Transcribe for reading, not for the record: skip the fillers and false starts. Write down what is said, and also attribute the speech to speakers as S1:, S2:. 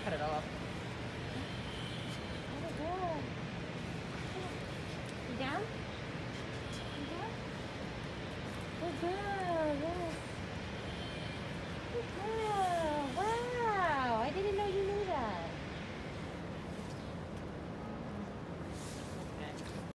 S1: cut it all off.
S2: Oh, good. You down? You down? Oh, good.